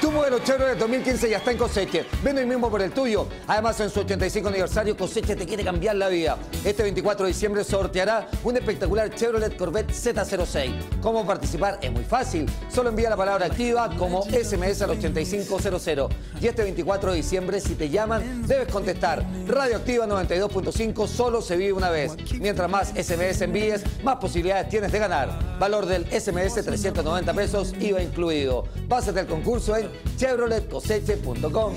Tu modelo Chevrolet 2015 ya está en Coseche. Ven hoy mismo por el tuyo. Además, en su 85 aniversario, Coseche te quiere cambiar la vida. Este 24 de diciembre sorteará un espectacular Chevrolet Corvette Z06. ¿Cómo participar? Es muy fácil. Solo envía la palabra activa como SMS al 8500. Y este 24 de diciembre, si te llaman, debes contestar. Radioactiva 92.5 solo se vive una vez. Mientras más SMS envíes, más posibilidades tienes de ganar. Valor del SMS 390 pesos, IVA incluido. Pásate al concurso en chevroletcoseche.com.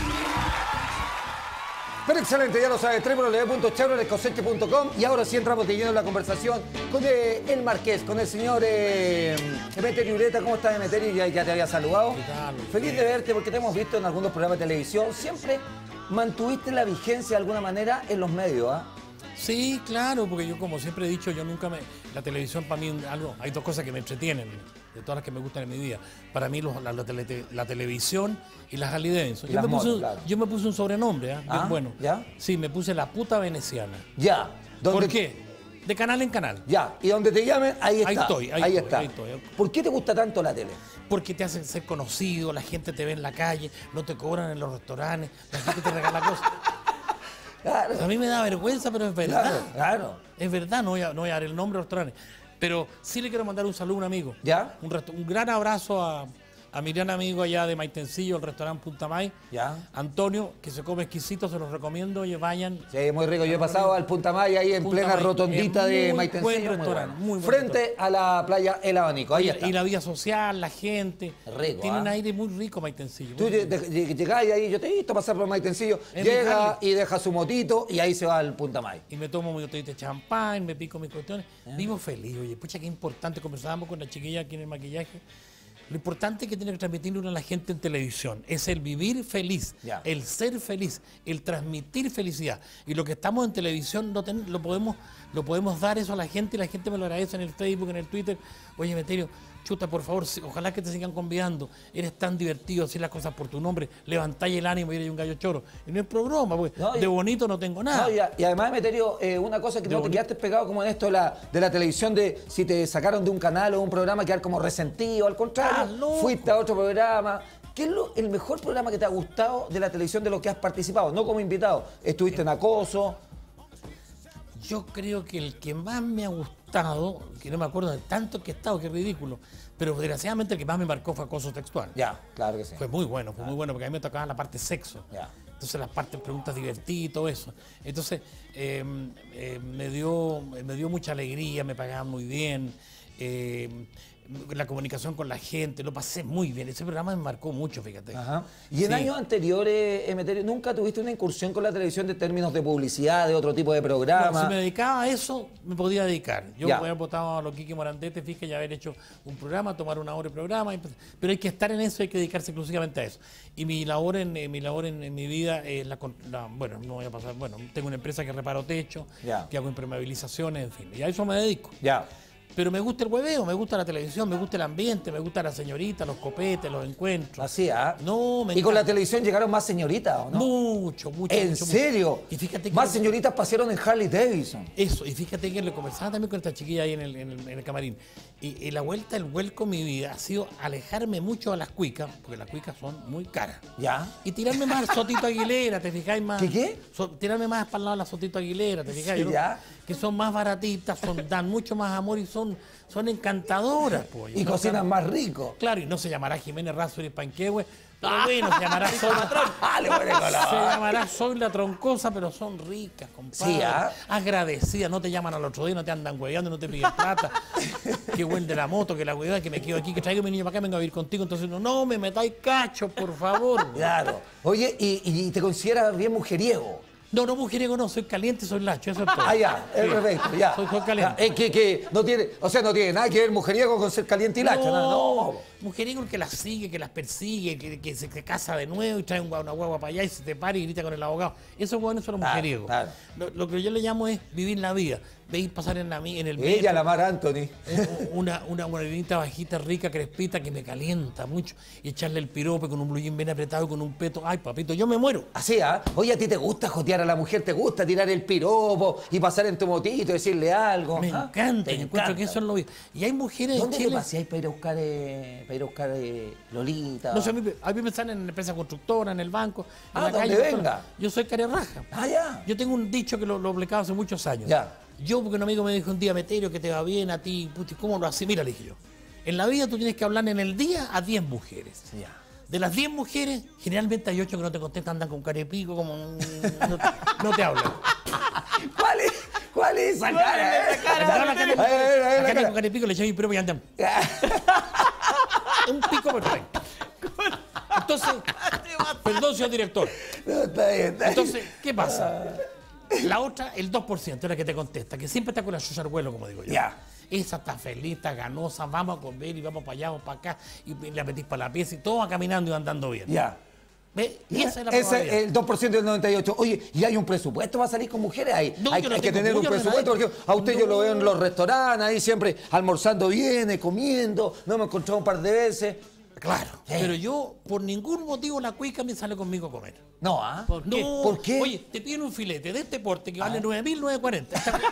Pero excelente, ya lo sabes, www.chevroletcoseche.com. Y ahora sí entramos de lleno en la conversación con el Marqués, con el señor Emeterio Ureta. ¿Cómo estás, Emeterio? Ya te había saludado. Feliz de verte porque te hemos visto en algunos programas de televisión. Siempre mantuviste la vigencia de alguna manera en los medios, ¿ah? Sí, claro, porque yo como siempre he dicho, yo nunca me... La televisión para mí, hay dos cosas que me entretienen, de todas las que me gustan en mi vida. Para mí la televisión y las Harley Davidson. Yo me puse un sobrenombre, ¿eh? ¿Ah? Bueno, ¿Ya? Sí, me puse la puta veneciana. Ya. ¿Por qué? De canal en canal. Ya, y donde te llamen, ahí está. Ahí estoy. ¿Por qué te gusta tanto la tele? Porque te hacen ser conocido, la gente te ve en la calle, no te cobran en los restaurantes, la gente te regala cosas. Claro. A mí me da vergüenza, pero es verdad. Claro. Es verdad, no voy a dar el nombre de los restaurantes. Pero sí le quiero mandar un saludo a un amigo. ¿Ya? Un gran abrazo a mi gran amigo allá de Maitencillo, el restaurante Punta May. ¿Ya? Antonio, que se come exquisito, se los recomiendo. Oye, vayan. Sí, muy rico. Yo he pasado al Punta May ahí en Punta plena May. rotondita de Muy Maitencillo. buen restaurante, muy buen Frente a la playa El Abanico. Ahí está. Y la vida social, la gente. Rico, tiene un ¿ah? aire muy rico Maitencillo. Tú llegás y ahí, yo te he visto pasar por Maitencillo, llega y deja su motito y ahí se va al Punta May. Y me tomo mi botellita de champán, me pico mis cuestiones. Vivo feliz, oye, pucha, qué importante. Conversábamos con la chiquilla aquí en el maquillaje. Lo importante que tiene que transmitirle a la gente en televisión es el vivir feliz, el ser feliz, el transmitir felicidad. Y lo que estamos en televisión lo podemos dar eso a la gente y la gente me lo agradece en el Facebook, en el Twitter. Oye, Emeterio, chuta, por favor, ojalá que te sigan convidando. Eres tan divertido, hacer las cosas por tu nombre, levantáis el ánimo y eres un gallo choro. Y no es broma, porque de bonito no tengo nada. No, y además, Emeterio, una cosa que no te quedaste pegado como en esto de la televisión, de si te sacaron de un canal o un programa, quedar como resentido, al contrario, fuiste a otro programa. ¿Qué es el mejor programa que te ha gustado de la televisión de los que has participado? No como invitado, estuviste en Acoso. Yo creo que el que más me ha gustado, que no me acuerdo de tanto que he estado, que es ridículo, pero desgraciadamente el que más me marcó fue Acoso Textual. Ya, claro que sí. Fue muy bueno, porque a mí me tocaba la parte sexo. Ya. Entonces las partes preguntas divertidas y todo eso. Entonces me dio mucha alegría, me pagaban muy bien. La comunicación con la gente, lo pasé muy bien. Ese programa me marcó mucho, fíjate. Ajá. Y en años anteriores, Emeterio, ¿nunca tuviste una incursión con la televisión de términos de publicidad, de otro tipo de programa? No, si me dedicaba a eso, me podía dedicar. Yo me había votado a los Quique Morandete, fíjate, ya haber hecho un programa, tomar una hora de programa, pero hay que estar en eso, hay que dedicarse exclusivamente a eso. Y mi labor en mi vida es bueno, no voy a pasar, bueno, tengo una empresa que reparo techo, que hago impermeabilizaciones, en fin, y a eso me dedico. Ya. Pero me gusta el hueveo, me gusta la televisión, me gusta el ambiente, me gusta la señorita, los copetes, los encuentros. Así, ¿ah? No, ¿Y con la televisión llegaron más señoritas, o no? Mucho. ¿En serio? Y fíjate que más señoritas pasaron en Harley Davidson. Eso, y fíjate que le conversaba también con esta chiquilla ahí en el camarín. Y la vuelta, el vuelco en mi vida ha sido alejarme mucho a las cuicas, porque las cuicas son muy caras. ¿Ya? Y tirarme más al Sotito Aguilera, ¿te fijáis más? ¿Qué? Tirarme más para el lado de la Sotito Aguilera, ¿te fijáis? Sí, ¿ya? Que son más baratitas, dan mucho más amor y son encantadoras, pues. Y cocinan más rico. Claro, y no se llamará Jiménez Razzoli Panquehue, pero bueno, se llamará Soy la Troncosa, pero son ricas, compadre. Sí, agradecidas, no te llaman al otro día, no te andan hueveando, no te piden plata. Qué buen de la moto, que la huevada, que me quedo aquí, que traigo a mi niño para acá, vengo a vivir contigo. Entonces, no me metáis cacho, por favor. Claro. Oye, ¿y te consideras bien mujeriego? No, mujeriego no, soy caliente, soy lacho, eso es todo. Ya, es perfecto, ya. Soy caliente. Que no tiene, no tiene nada que ver mujeriego con ser caliente y lacho, no. Mujeriego el que las sigue, que las persigue, que se casa de nuevo y trae una guagua para allá y se te para y grita con el abogado. Esos huevones son los mujeriegos. Claro. Lo que yo le llamo es vivir la vida. Veis pasar en el metro. Ella, la Mar Anthony. Una morenita bajita, rica, crespita, que me calienta mucho. Y echarle el pirope con un blue jean bien apretado y con un peto. Ay, papito, yo me muero. Así, ¿ah? Oye, ¿a ti te gusta jotear para la mujer te gusta tirar el piropo y pasar en tu motito y decirle algo. Me encanta, yo encuentro que eso es lo mismo. Y hay mujeres ¿Dónde en Chile... te paseáis para ir a buscar Lolita? No sé, a mí me salen en la empresa constructora, en el banco, en la donde calle. venga. Yo soy carerraja. Ya. Yo tengo un dicho que lo aplicaba hace muchos años. Ya. Yo, porque un amigo me dijo un día, Meterio, que te va bien a ti, puti, ¿cómo lo haces? Mira, le dije yo. En la vida tú tienes que hablar en el día a 10 mujeres. Ya. De las 10 mujeres, generalmente hay 8 que no te contestan, andan con carepico, como no te hablan. ¿Cuál es esa cara? La cara con carepico le eché mi prueba y andan. Un pico perfecto. Entonces, perdón, señor director. No, está bien. Entonces, ¿qué pasa? La otra, el 2%, es la que te contesta, que siempre está con la chucha al vuelo, como digo yo. Ya. Esa está feliz, está ganosa, vamos a comer y vamos para allá, vamos para acá, y le metís para la pieza y todo va caminando y va andando bien. Ya. ¿Ves? Y esa es la Ese probabilidad. el 2% del 98. Oye, ¿y hay un presupuesto para salir con mujeres? Hay No, yo no que tengo tener un muy presupuesto, porque ordenadito. a usted yo lo veo en No. los restaurantes, ahí siempre almorzando bien, comiendo, no me he encontrado un par de veces. Claro, pero yo por ningún motivo la cuica me sale conmigo a comer. No, ¿ah? No, ¿Por qué? Oye, te piden un filete de este porte que vale 9.940.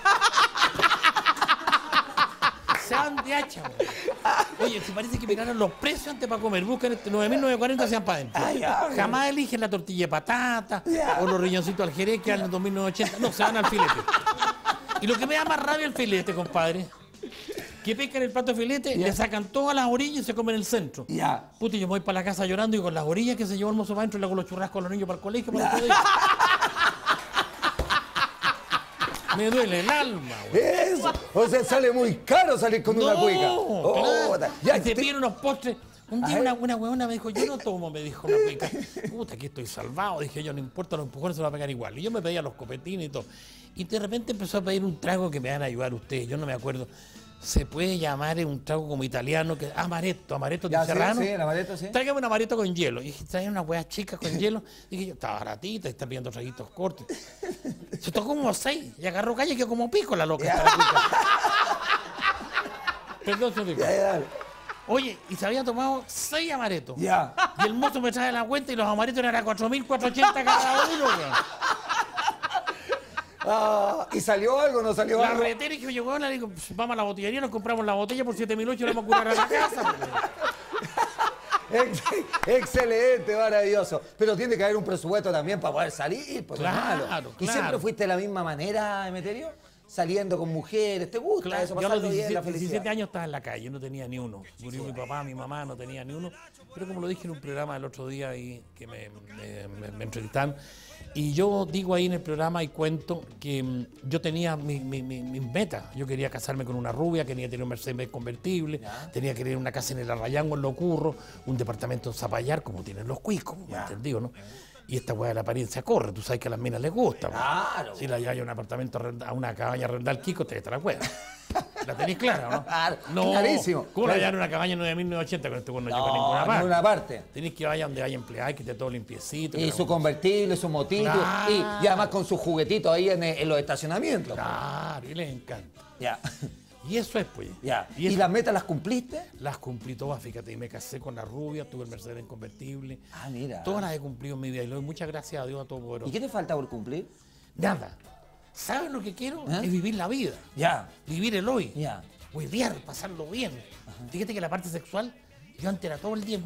Se van de hacha, güey. Oye, si parece que miraron los precios antes para comer, buscan 9.940 sean para adentro. Jamás eligen la tortilla de patata o los riñoncitos al jerez que valen 2.980. No, se van al filete. Y lo que me da más rabia el filete, compadre, que pescan el plato de filete, le sacan todas las orillas y se comen el centro. Ya. Puta, yo me voy para la casa llorando y con las orillas que se llevó el mozo para adentro y le hago los churrascos a los niños para el colegio para el otro día. Me duele el alma, güey. Eso. O sea, sale muy caro salir con una cuica. Claro. Ya, Y te piden unos postres. Un día una huevona me dijo, yo no tomo, me dijo una cuica. Puta, aquí estoy salvado. Dije yo, no importa, los empujones se van a pegar igual. Y yo me pedía los copetines y todo. Y de repente empezó a pedir un trago que me van a ayudar ustedes. Yo no me acuerdo. Se puede llamar un trago como italiano, que amaretto de Ya, Serrano. sí, el amaretto, sí. Tráigame un amaretto con hielo. Y dije, trae unas huevas chicas con hielo. Dije yo, está baratita, está pidiendo traguitos cortos. Se tocó como 6 y agarró calle que como pico la loca. Estaba rica. Perdón, señor. Dale. Oye, y se había tomado 6 amarettos. Ya. Y el mozo me trae la cuenta y los amarettos eran 4.480 cada uno. ¿Y salió algo o no salió La algo? retera y que me llegó, le digo, pues, vamos a la botillería, nos compramos la botella por 7.800 y la vamos a curar a la casa. Excelente, maravilloso. Pero tiene que haber un presupuesto también para poder salir. Pues, Claro, hermano. ¿Y claro. siempre fuiste de la misma manera, Emeterio? Saliendo con mujeres, ¿te gusta Claro, eso? yo a los Pasarlo bien, la 17 felicidad. años estaba en la calle, no tenía ni uno. Murió mi papá, mi mamá, no tenía ni uno. Pero como lo dije en un programa el otro día y que me entrevistaron, y yo digo ahí en el programa y cuento que yo tenía mis metas. Yo quería casarme con una rubia, quería tener un Mercedes convertible, tenía que tener una casa en el Arrayango, en Lo Curro, un departamento en Zapallar, como tienen los cuicos, ¿me entendido, no? Y esta weá de la apariencia corre, tú sabes que a las minas les gusta. Claro. Si la hay un apartamento, a una cabaña arrendada al Kiko, te está la weá. ¿La tenéis clara, no? Claro, No, clarísimo. ¿cómo Claro. le hallar una cabaña en 9.980 con este weón no llega a No, ninguna parte? ninguna parte. Tenéis que vaya donde haya empleado, que esté todo limpiecito. Y su convertible, su motito, Claro. y además con sus juguetitos ahí en los estacionamientos. Claro, y les encanta. Ya, Y eso es, pues. ya. Y ¿Y eso- las metas las cumpliste? Las cumplí todas, fíjate, y me casé con la rubia, tuve el Mercedes convertible. Ah, mira. Todas las he cumplido en mi vida y le doy muchas gracias a Dios a todo ¿Y poderoso. qué te falta por cumplir? Nada. ¿Sabes lo que quiero? ¿Eh? Es vivir la vida. Ya, Vivir el hoy. ya. Huevear, pasarlo bien. Fíjate que la parte sexual, yo antes era todo el día.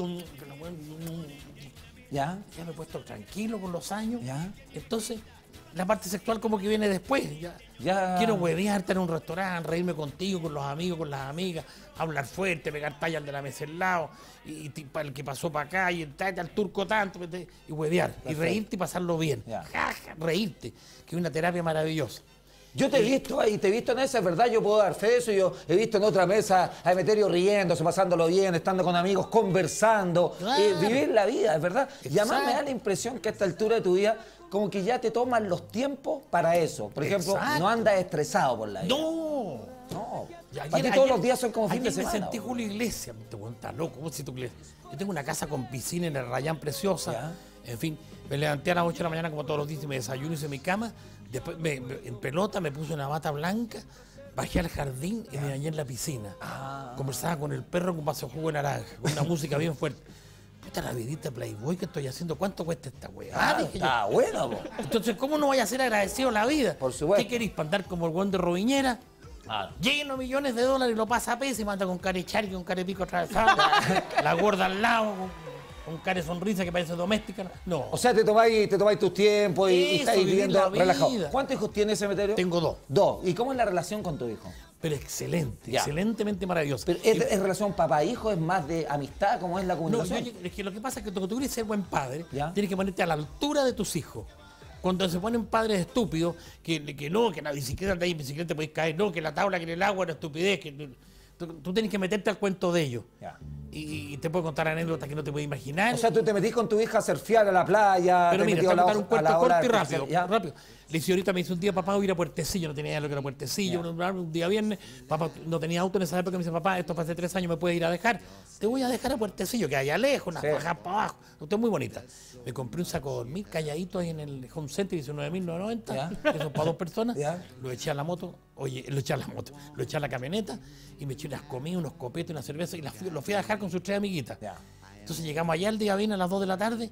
¿Ya? Ya me he puesto tranquilo con los años. Ya. Entonces, la parte sexual como que viene después. Ya. Quiero huevear, estar en un restaurante, reírme contigo, con los amigos, con las amigas, hablar fuerte, pegar tallas de la mesa al lado, y para el que pasó para acá, y al turco tanto, y huevear, y reírte y pasarlo bien. Ya. Ja, ja, reírte, que es una terapia maravillosa. Yo te he visto ahí, te he visto en esa, es verdad, yo puedo dar fe de eso, yo he visto en otra mesa a Emeterio riéndose, pasándolo bien, estando con amigos, conversando, Claro. vivir la vida, es verdad. Y además me da Exacto. la impresión que a esta altura de tu vida, como que ya te toman los tiempos para eso. Por ejemplo, Exacto. no andas estresado por la vida. No. No. Ya, Para ti todos los días son como fin de semana. me sentí bro. Julio Iglesias, te weón, está loco, vos si tú crees. Yo tengo una casa con piscina en el Rayán preciosa, Ya. en fin, me levanté a las 8 de la mañana como todos los días y me desayuno, hice mi cama, después en pelota me puse una bata blanca, bajé al jardín y me bañé en la piscina. Conversaba con el perro con un vaso de jugo de naranja, con una música bien fuerte. Puta, la vidita Playboy que estoy haciendo, ¿cuánto cuesta esta weá? Ah, Dije yo. está bueno, po. Entonces, ¿cómo no vaya a ser agradecido a la vida? Por supuesto. ¿Qué queréis, para andar como el buen de Roviñera? Lleno de millones de dólares y lo pasa a peso y manda con cara de charqui, con cara de pico atravesado, la gorda al lado, con cara de sonrisa que parece doméstica. No. O sea, te tomáis tus tiempos y Eso, estáis vivir viviendo la vida. relajado. ¿Cuántos hijos tiene Cementerio? Tengo 2. 2. ¿Y cómo es la relación con tu hijo? Pero excelente, Ya. excelentemente maravilloso. Pero ¿es relación papá-hijo? ¿Es más de amistad? ¿Cómo es la No, comunicación? es que lo que pasa es que cuando tú quieres ser buen padre, Ya. tienes que ponerte a la altura de tus hijos. Cuando se ponen padres estúpidos, que no, que la bicicleta de ahí, en bicicleta te puedes caer, no, que la tabla, que en el agua era estupidez, que tú tienes que meterte al cuento de ellos. Ya. Y te puedo contar anécdotas que no te puedes imaginar. O sea, tú te metís con tu hija a surfear a la playa. Pero te mira, metí te voy a a contar un cuento la ola corto y artificial, rápido, ¿ya? rápido. Le dije, ahorita me dice un día, papá, voy a ir a Puertecillo, no tenía idea de lo que era Puertecillo, un día viernes, papá, no tenía auto en esa época, me dice, papá, esto fue hace 3 años, ¿me puedes ir a dejar? Te voy a dejar a Puertecillo, que allá lejos, unas bajas para abajo, usted es muy bonita. Me compré un saco de dormir calladito ahí en el Home Center, 19.990, que son para 2 personas, Ya. lo eché a la moto, lo eché a la camioneta y me eché unas comidas, unos copetes, una cerveza y lo fui a dejar con sus 3 amiguitas. Ya. Entonces llegamos allá el día bien a las 2 de la tarde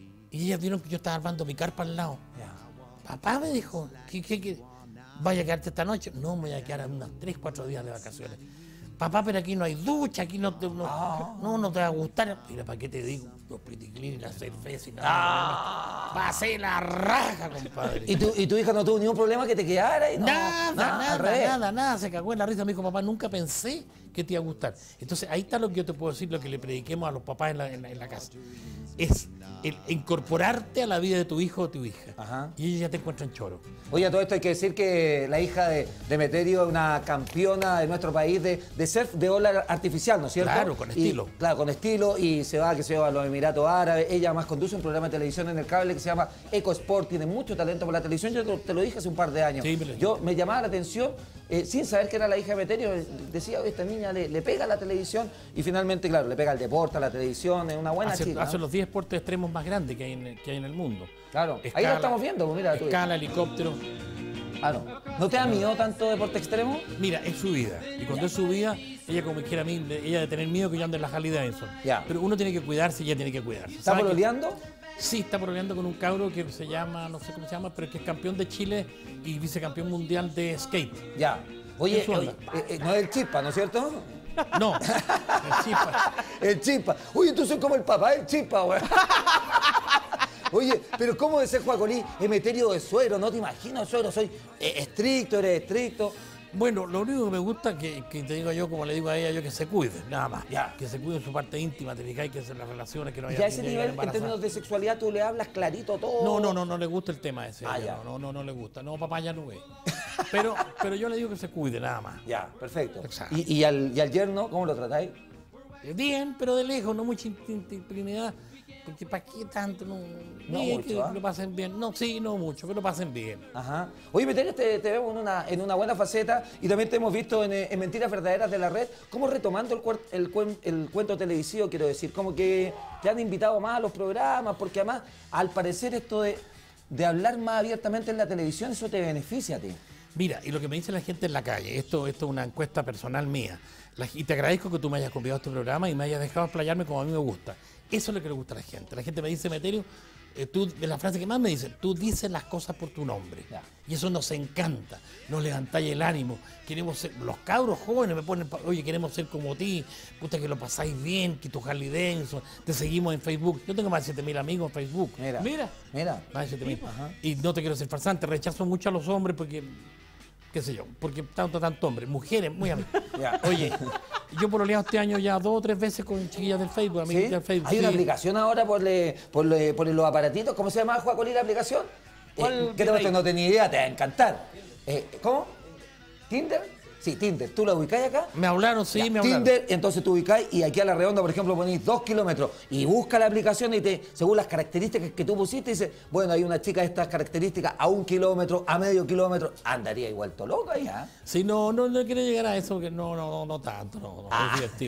y ellas vieron que yo estaba armando mi carpa al lado. Ya. Papá me dijo, ¿qué? ¿Vaya a quedarte esta noche? No, me voy a quedar unos 3, 4 días de vacaciones. Papá, pero aquí no hay ducha, aquí no te va a gustar. Mira, ¿para qué te digo? Los pretty clean y la cerveza y nada. Pasé la raja, compadre. ¿Y tu hija no tuvo ningún problema que te quedara? Y no, al revés. Nada, se cagó en la risa. Me dijo, papá, nunca pensé que te iba a gustar. Entonces, ahí está lo que yo te puedo decir, lo que le prediquemos a los papás en la casa. Es el incorporarte a la vida de tu hijo o tu hija. Ajá. Y ellos ya te encuentran choro. Oye, a todo esto hay que decir que la hija de Demeterio es una campeona de nuestro país de surf de ola artificial, ¿no es cierto? Claro, con estilo. Claro, con estilo, y se va a los Emiratos Árabes. Ella más conduce un programa de televisión en el cable que se llama EcoSport, tiene mucho talento por la televisión. Yo te lo dije hace un par de años. Sí, me llamaba la atención, sin saber que era la hija de Demeterio, decía, oye, esta niña le pega a la televisión, y finalmente, claro, le pega al deporte, a la televisión, es una buena chica. Hace ¿no? los 10 deportes extremos más grandes que hay en el mundo. Claro, ahí lo estamos viendo, pues, mira. Escala, helicóptero. Ah, no. ¿No te da miedo tanto deporte extremo? Mira, es su vida. Y cuando es su vida, ella como quiera a mí, ella de tener miedo que yo ande en la Harley Davidson. Ya. Pero uno tiene que cuidarse y ella tiene que cuidarse. ¿Está ¿Sabe pololeando? Sí, está pololeando con un cabro que se llama, no sé cómo se llama, pero que es campeón de Chile y vicecampeón mundial de skate. Ya. Oye, ¿Qué su onda? no es el Chispa, ¿no es cierto? No, el Chispa. El Chispa. Oye, tú soy como el papá del Chispa, güey. Oye, pero ¿cómo de ser Juacolí? Emeterio de suero, no te imagino, suero, soy estricto, eres estricto. Bueno, lo único que me gusta que te digo yo, como le digo a ella, yo que se cuide, nada más. Ya. Que se cuide en su parte íntima, te fijáis, que es en las relaciones, que no haya Y a ese niña nivel, en embarazada. términos de sexualidad, tú le hablas clarito todo. No le gusta el tema ese. Ah, ella, ya. no le gusta. No, papá ya no ve. Pero yo le digo que se cuide, nada más. Ya, perfecto. Exacto. ¿Y al yerno, cómo lo tratáis? Bien, pero de lejos, no mucha intimidad. Porque ¿para qué tanto? No bien, mucho, que ¿ah? lo pasen bien. No, sí, no mucho, que lo pasen bien. Ajá. Oye, Meterio, te vemos en una buena faceta, y también te hemos visto en Mentiras Verdaderas de la Red, como retomando el cuento televisivo, quiero decir, como que te han invitado más a los programas, porque además, al parecer, esto de hablar más abiertamente en la televisión, eso te beneficia a ti. Mira, y lo que me dice la gente en la calle, esto es una encuesta personal mía, y te agradezco que tú me hayas convidado a este programa y me hayas dejado explayarme como a mí me gusta. Eso es lo que le gusta a la gente. La gente me dice, Meterio, es la frase que más me dice, tú dices las cosas por tu nombre. Ya. Y eso nos encanta, nos levantáis el ánimo. Queremos ser, los cabros jóvenes me ponen, oye, queremos ser como ti, puta que lo pasáis bien, que tu Harley Davidson, te seguimos en Facebook. Yo tengo más de 7.000 amigos en Facebook. Mira. Más de 7.000. Ajá. Y no te quiero ser farsante, rechazo mucho a los hombres porque, qué sé yo, porque tanto hombres, mujeres, muy amigas. Ya. Oye, yo pololeado este año ya 2 o 3 veces con chiquillas del Facebook, ¿Sí? amigas del Facebook. Hay una sí. aplicación ahora por los aparatitos. ¿Cómo se llama, Juacolí, la aplicación? ¿Cuál ¿Qué te gusta? No tenía idea, te va a encantar. ¿Cómo? ¿Tinder? Sí, Tinder. ¿Tú la ubicáis acá? Me hablaron, sí, Ya, me hablaron. Tinder, entonces tú ubicáis y aquí a la redonda, por ejemplo, ponéis 2 kilómetros y busca la aplicación y según las características que tú pusiste, dice, bueno, hay una chica de estas características a 1 kilómetro, a medio kilómetro, andaría igual todo loca ya. Sí, no quiero llegar a eso, porque no tanto, no, es divertido.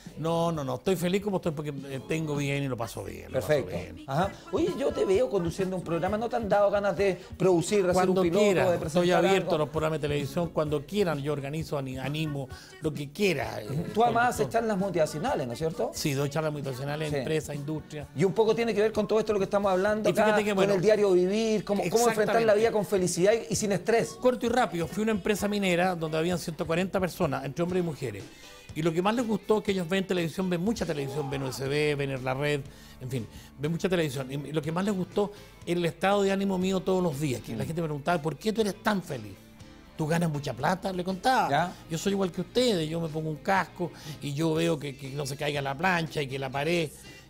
No, estoy feliz como estoy porque tengo bien y lo paso bien. Perfecto. Lo paso bien. Ajá. Oye, yo te veo conduciendo un programa, ¿no te han dado ganas de producir, de hacer Cuando un piloto, quiera, de presentar estoy abierto a algo? los programas de televisión, cuando quieran, yo organizo, animo, lo que quiera. Tú además haces charlas motivacionales, ¿no es cierto? Sí, doy charlas motivacionales, Sí. empresas, industria. Y un poco tiene que ver con todo esto lo que estamos hablando Y acá, fíjate que, bueno, con el diario vivir, cómo enfrentar la exactamente. vida con felicidad y sin estrés. Corto y rápido, fui a una empresa minera donde habían 140 personas, entre hombres y mujeres. Y lo que más les gustó es que ellos ven televisión, ven mucha televisión, ven USB, ven La Red, en fin, ven mucha televisión. Y lo que más les gustó era el estado de ánimo mío todos los días, que la gente me preguntaba, ¿por qué tú eres tan feliz? ¿Tú ganas mucha plata? Le contaba. ¿Ya? Yo soy igual que ustedes, yo me pongo un casco y yo veo que no se caiga la plancha y que la pared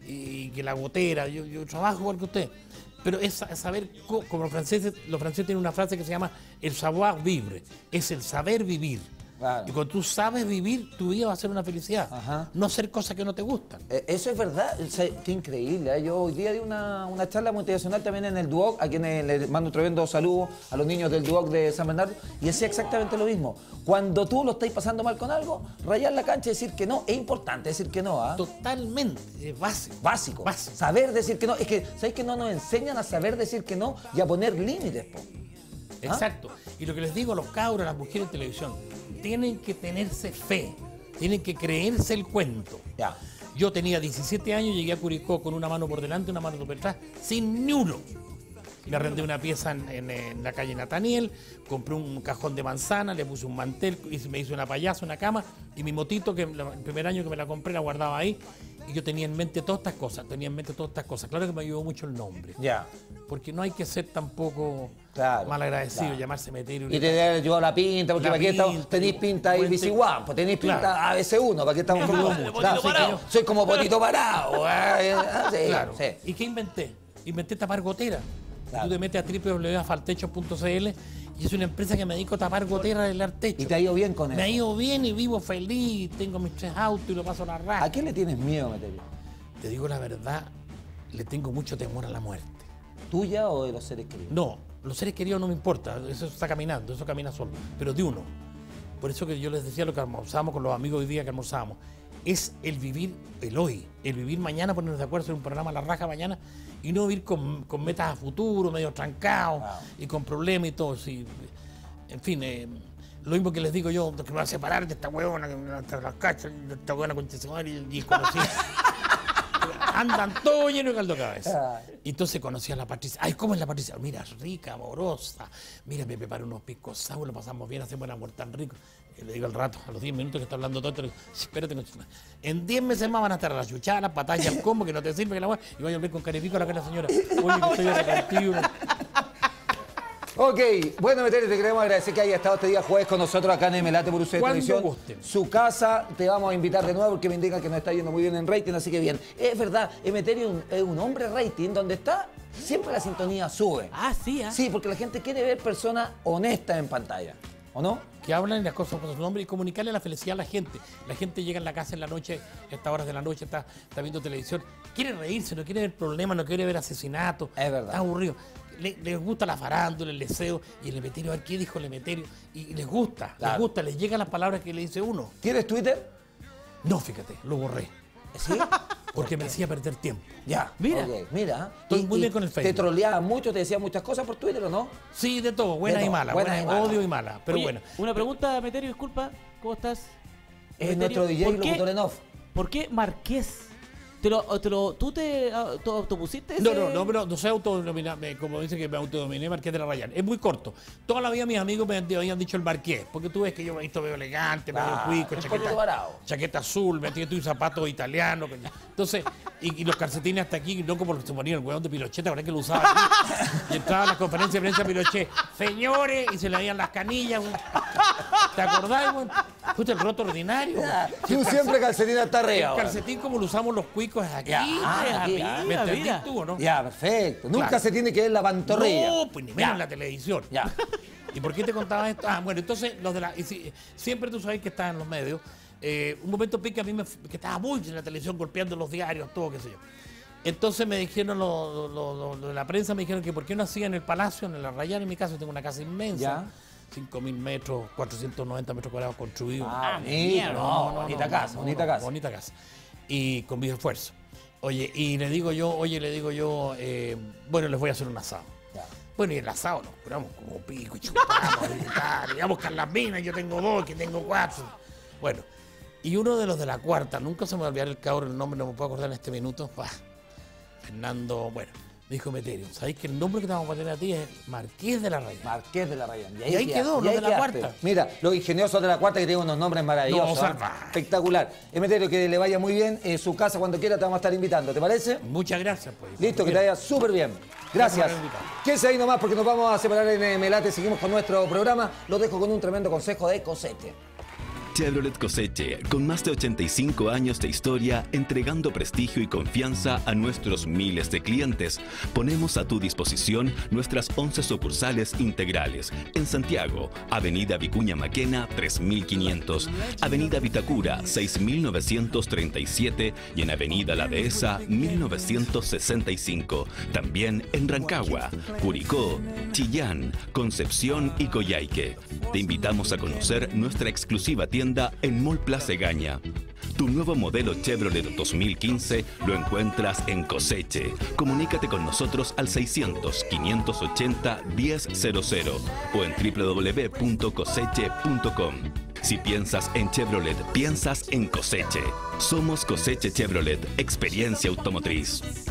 y que la gotera, yo trabajo igual que usted. Pero es saber, como los franceses tienen una frase que se llama el savoir vivre, es el saber vivir. Claro. Y cuando tú sabes vivir, tu vida va a ser una felicidad. Ajá. No ser cosas que no te gustan. Eso es verdad, o sea, qué increíble. ¿Eh? Yo hoy día di una charla motivacional también en el Duoc, a quienes les mando un tremendo saludo a los niños del Duoc de San Bernardo, y decía exactamente lo mismo. Cuando tú lo estáis pasando mal con algo, rayar la cancha y decir que no, es importante decir que no. ¿Ah? Totalmente, es básico. Básico. Básico. Saber decir que no. Es que, ¿sabéis que no nos enseñan a saber decir que no y a poner límites? Po? Exacto. Y lo que les digo a los cabros, a las mujeres en televisión, tienen que tenerse fe, tienen que creerse el cuento. Ya. Yo tenía 17 años, llegué a Curicó con una mano por delante, una mano por detrás, sin ni uno. Le arrendé una pieza en la calle Nataniel, compré un cajón de manzana, le puse un mantel, me hice una payasa, una cama, y mi motito, que el primer año que me la compré, la guardaba ahí, y yo tenía en mente todas estas cosas, Claro que me ayudó mucho el nombre, Ya. porque no hay que ser tampoco Claro, malagradecido, claro. llamarse Meterio. Y te llevó la pinta, porque La para qué estamos, pinta, tenéis pinta ahí puente. visiguampo, tenéis pinta Claro. ABC1, ¿para qué estamos Me con ayudó cosas? mucho. Claro, Potito parado. soy como potito parado. Sí, Claro. sí. ¿Y qué inventé? Inventé tapar goteras. Claro. Tú te metes a www.asfaltecho.cl y es una empresa que me dedico a tapar goteras, arreglar techo. Y te ha ido bien con eso. Me ha ido bien y vivo feliz, tengo mis 3 autos y lo paso a la raja. ¿A qué le tienes miedo, Meterio? Te digo la verdad, le tengo mucho temor a la muerte. ¿Tuya o de los seres queridos? No, los seres queridos no me importa, eso está caminando, eso camina solo, pero de uno. Por eso que yo les decía lo que almorzábamos con los amigos hoy día que almorzábamos. Es el vivir el hoy, el vivir mañana, ponernos de acuerdo, hacer un programa a la raja mañana y no vivir con metas a futuro, medio trancados y con problemas y todo. Sí. En fin, lo mismo que les digo yo, que me va a separar de esta huevona, que me va a las cachas, de esta huevona con y conocí. Andan todo lleno de caldo de cabeza. Y entonces conocí a la Patricia. Ay, ¿cómo es la Patricia? Mira, rica, amorosa. Mira, me preparo unos piscos sabos, lo pasamos bien, hacemos el amor tan rico. Y le digo al rato, a los 10 minutos que está hablando todo esto, le digo, espérate, no, en 10 meses más van a estar a la chuchada, las patas y al combo, que no te sirve que la hueá, y voy a volver con carepico a la cara señora. Oye, que estoy arrepentido. Ok, bueno, Meterio, te queremos agradecer que hayas estado este día jueves con nosotros acá en Melate por UCD Cuando Televisión. gusten. Su casa, te vamos a invitar de nuevo porque me indican que nos está yendo muy bien en rating, así que bien. Es verdad, Meterio es un hombre rating, donde está, siempre la sintonía sube. Ah, sí, ¿ah? Sí, porque la gente quiere ver personas honestas en pantalla, ¿o no? Que hablan y las cosas con su nombre y comunicarle la felicidad a la gente. La gente llega en la casa en la noche, a estas horas de la noche, está viendo televisión, quiere reírse, no quiere ver problemas, no quiere ver asesinatos. Es verdad. Está aburrido. Les gusta la farándula, el deseo, y el Emeterio, a ver qué dijo el Emeterio, y les gusta, Claro. les llegan las palabras que le dice uno. ¿Tienes Twitter? No, fíjate, lo borré, ¿Sí? porque me hacía perder tiempo. Ya. Mira. Ok, mira. Estoy muy bien con el ¿Te Facebook. troleaba mucho, te decía muchas cosas por Twitter o no? Sí, de todo, buenas De y todo, malas, buenas y malas. odio y malas, pero Oye, bueno. Una pregunta, Meterio, disculpa. ¿Cómo estás? Es Meterio, nuestro DJ ¿por qué- locutor en off. ¿Por qué Marqués? ¿Tú te autopusiste ese? No, pero no sé autodominar, como dice que me autodominé Marqués de la Rayán. Es muy corto. Toda la vida mis amigos me habían dicho el Marqués, porque tú ves que yo me he visto medio elegante, medio cuico, un poquito varado. chaqueta azul, me metí un zapato italiano. Entonces, y los calcetines hasta aquí, no como los que se ponía el huevón de Pinochet, ¿verdad que lo usaba aquí? Y entraba a las conferencias de prensa Pinochet, señores, y se le veían las canillas. Güey. ¿Te acordás, güey? Fuiste el roto ordinario. Tú siempre calcetina hasta El arriba. calcetín como lo usamos los cuicos es aquí. Ya, es aquí, ¿Me ah, entendí mira. tú o no? Ya, perfecto. Nunca Claro. se tiene que ver la pantorrilla. No, pues ni menos Ya. en la televisión. Ya. ¿Y por qué te contaba esto? Ah, bueno, entonces, los de la, siempre tú sabes que estás en los medios. Un momento pique a mí que estaba muy en la televisión golpeando los diarios, todo, qué sé yo. Entonces me dijeron, los de la prensa me dijeron que por qué no hacía en el Palacio, en la Rayán, en mi casa, yo tengo una casa inmensa. Ya. 5.000 metros, 490 metros cuadrados construidos. Bonita, bonita casa, bonita casa. Bonita casa. Y con mi esfuerzo. Oye, y le digo yo, bueno, les voy a hacer un asado. Bueno, y el asado nos curamos como pico y chupamos y tal. Digamos que las minas, yo tengo 2, que tengo 4. Bueno, y uno de los de la cuarta, nunca se me va a olvidar el cabrón, el nombre no me puedo acordar en este minuto. Fernando, bueno, me dijo Meterio, ¿sabéis que el nombre que te vamos a poner a ti es Marqués de la Rayán? Marqués de la Rayán. Y ahí quedó, los de la cuarta. Mira, los ingeniosos de la cuarta que tienen unos nombres maravillosos. Espectacular. Meterio, que le vaya muy bien. En su casa, cuando quiera, te vamos a estar invitando. ¿Te parece? Muchas gracias, pues. Listo, que te vaya súper bien. Gracias. Quédese ahí nomás porque nos vamos a separar en Melate. Seguimos con nuestro programa. Los dejo con un tremendo consejo de Coseche. Chevrolet Coseche, con más de 85 años de historia, entregando prestigio y confianza a nuestros miles de clientes. Ponemos a tu disposición nuestras 11 sucursales integrales. En Santiago, Avenida Vicuña Maquena, 3500, Avenida Vitacura, 6937 y en Avenida La Dehesa, 1965. También en Rancagua, Curicó, Chillán, Concepción y Coyhaique. Te invitamos a conocer nuestra exclusiva tienda en Mall Plaza Egaña. Tu nuevo modelo Chevrolet 2015 lo encuentras en Coseche. Comunícate con nosotros al 600-580-1000 o en www.coseche.com. Si piensas en Chevrolet, piensas en Coseche. Somos Coseche Chevrolet, experiencia automotriz.